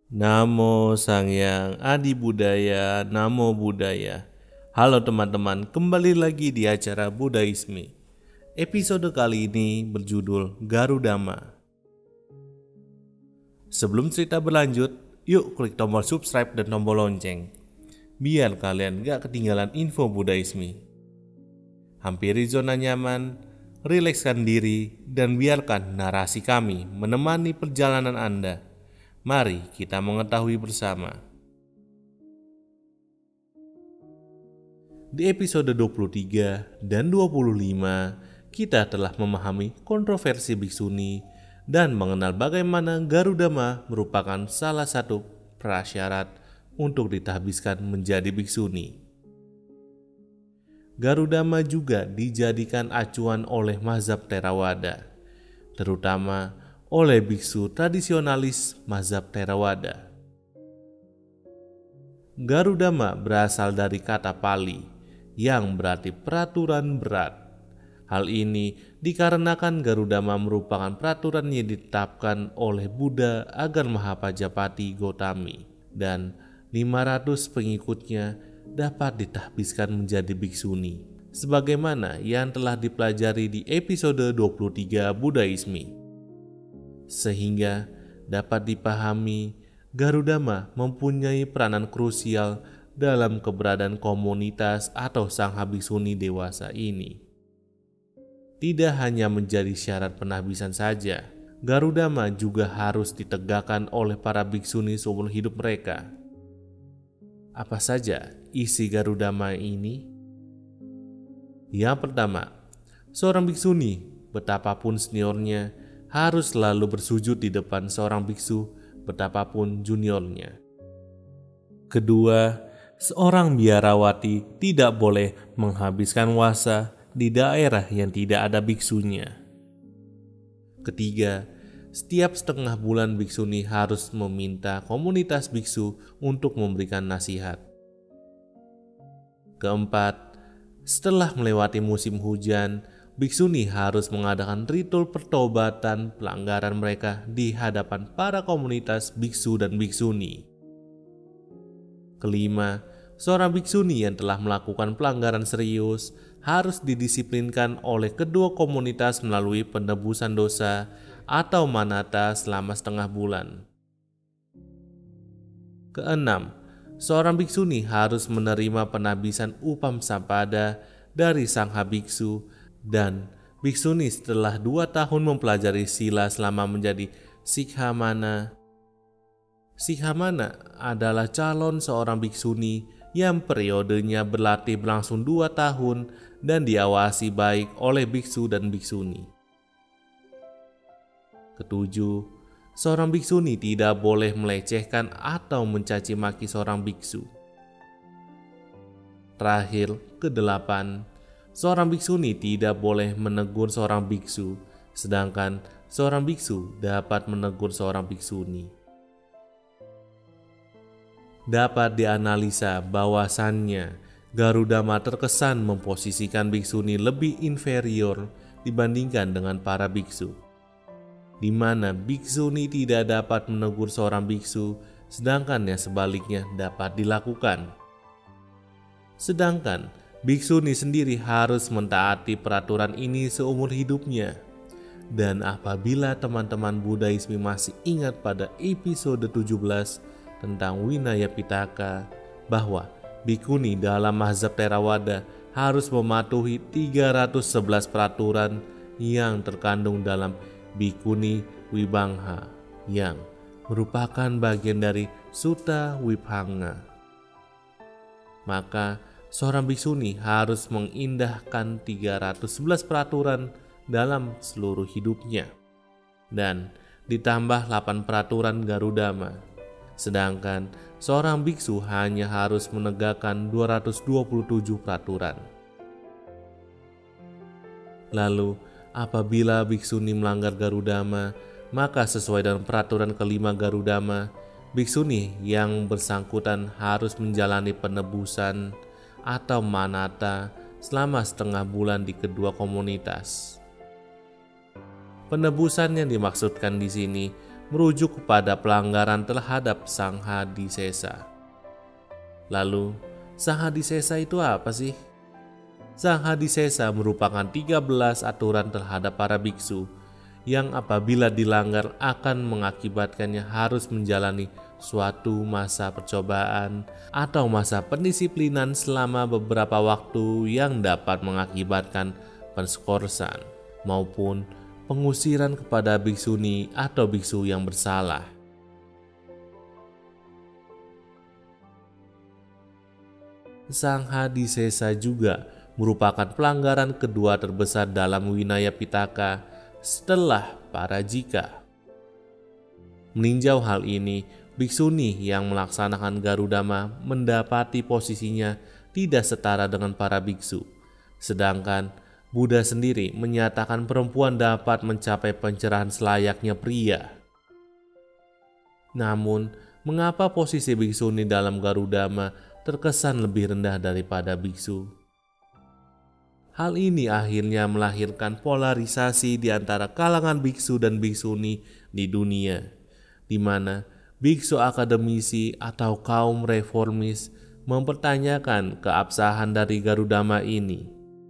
Namo Sangyang Adi Budaya, Namo Buddhaya. Halo teman-teman, kembali lagi di acara Budaisme. Episode kali ini berjudul Garudama. Sebelum cerita berlanjut, yuk klik tombol subscribe dan tombol lonceng, biar kalian gak ketinggalan info Budaisme. Hampiri zona nyaman, rilekskan diri, dan biarkan narasi kami menemani perjalanan Anda. Mari kita mengetahui bersama. Di episode 23 dan 25, kita telah memahami kontroversi Bhiksuni dan mengenal bagaimana Garudama merupakan salah satu prasyarat untuk ditahbiskan menjadi Bhiksuni. Garudama juga dijadikan acuan oleh mazhab Theravada, terutama oleh biksu tradisionalis mazhab Theravada. Garudama berasal dari kata Pali yang berarti peraturan berat. Hal ini dikarenakan Garudama merupakan peraturan yang ditetapkan oleh Buddha agar Mahapajapati Gotami dan 500 pengikutnya dapat ditahbiskan menjadi biksuni, sebagaimana yang telah dipelajari di episode 23 Budaisme. Sehingga dapat dipahami, Garudama mempunyai peranan krusial dalam keberadaan komunitas atau sangha bhiksuni dewasa ini. Tidak hanya menjadi syarat penahbisan saja, Garudama juga harus ditegakkan oleh para bhiksuni seumur hidup mereka. Apa saja isi Garudama ini? Yang pertama, seorang bhiksuni, betapapun seniornya, harus selalu bersujud di depan seorang biksu betapapun juniornya. Kedua, seorang biarawati tidak boleh menghabiskan wasa di daerah yang tidak ada biksunya. Ketiga, setiap setengah bulan biksuni harus meminta komunitas biksu untuk memberikan nasihat. Keempat, setelah melewati musim hujan, biksuni harus mengadakan ritual pertobatan pelanggaran mereka di hadapan para komunitas biksu dan biksuni. Kelima, seorang biksuni yang telah melakukan pelanggaran serius harus didisiplinkan oleh kedua komunitas melalui penebusan dosa atau manata selama setengah bulan. Keenam, seorang biksuni harus menerima penahbisan upam sampada dari sangha biksu dan biksuni setelah 2 tahun mempelajari sila selama menjadi sikhamana. Sikhamana adalah calon seorang biksuni yang periodenya berlatih berlangsung 2 tahun dan diawasi baik oleh biksu dan biksuni. Ketujuh, seorang biksuni tidak boleh melecehkan atau mencaci maki seorang biksu. Terakhir, kedelapan, seorang biksuni tidak boleh menegur seorang biksu, sedangkan seorang biksu dapat menegur seorang biksuni. Dapat dianalisa bahwasannya Garudama terkesan memposisikan biksuni lebih inferior dibandingkan dengan para biksu, di mana biksuni tidak dapat menegur seorang biksu, sedangkan yang sebaliknya dapat dilakukan. Sedangkan biksuni sendiri harus mentaati peraturan ini seumur hidupnya. Dan apabila teman-teman Budaisme masih ingat pada episode 17 tentang Winaya Pitaka, bahwa bhikkhuni dalam mazhab Theravada harus mematuhi 311 peraturan yang terkandung dalam Bhikkhuni Vibhanga, yang merupakan bagian dari Sutta Vibhanga. Maka seorang biksuni harus mengindahkan 311 peraturan dalam seluruh hidupnya dan ditambah 8 peraturan Garudama. Sedangkan seorang biksu hanya harus menegakkan 227 peraturan. Lalu, apabila biksuni melanggar Garudama, maka sesuai dengan peraturan kelima Garudama, biksuni yang bersangkutan harus menjalani penebusan atau manata selama setengah bulan di kedua komunitas. Penebusan yang dimaksudkan di sini merujuk kepada pelanggaran terhadap Sanghadisesa. Lalu, Sanghadisesa itu apa sih? Sanghadisesa merupakan 13 aturan terhadap para biksu yang apabila dilanggar akan mengakibatkannya harus menjalani suatu masa percobaan atau masa pendisiplinan selama beberapa waktu yang dapat mengakibatkan perskorsan maupun pengusiran kepada biksuni atau biksu yang bersalah. Sanghadisesa juga merupakan pelanggaran kedua terbesar dalam Winaya Pitaka setelah Parajika. Meninjau hal ini, biksuni yang melaksanakan Garudama mendapati posisinya tidak setara dengan para biksu. Sedangkan Buddha sendiri menyatakan perempuan dapat mencapai pencerahan selayaknya pria. Namun, mengapa posisi biksuni dalam Garudama terkesan lebih rendah daripada biksu? Hal ini akhirnya melahirkan polarisasi di antara kalangan biksu dan biksuni di dunia, di mana biksu akademisi atau kaum reformis mempertanyakan keabsahan dari Garudama ini.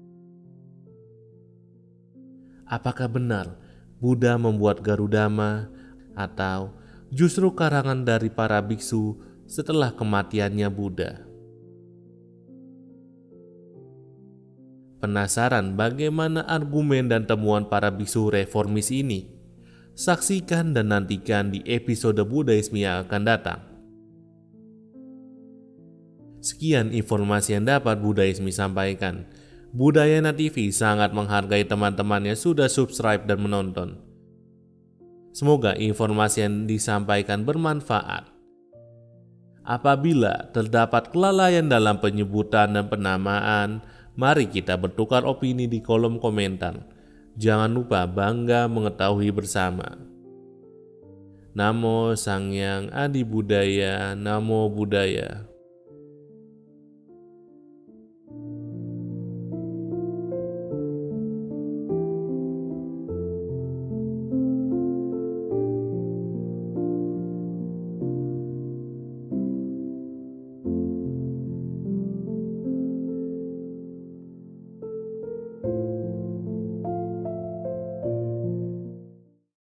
Apakah benar Buddha membuat Garudama atau justru karangan dari para biksu setelah kematiannya Buddha? Penasaran bagaimana argumen dan temuan para biksu reformis ini? Saksikan dan nantikan di episode Budaisme yang akan datang. Sekian informasi yang dapat Budaisme sampaikan. Budayana TV sangat menghargai teman-teman yang sudah subscribe dan menonton. Semoga informasi yang disampaikan bermanfaat. Apabila terdapat kelalaian dalam penyebutan dan penamaan, mari kita bertukar opini di kolom komentar. Jangan lupa bangga mengetahui bersama. Namo Sang Hyang Adi Budaya, Namo Buddhaya.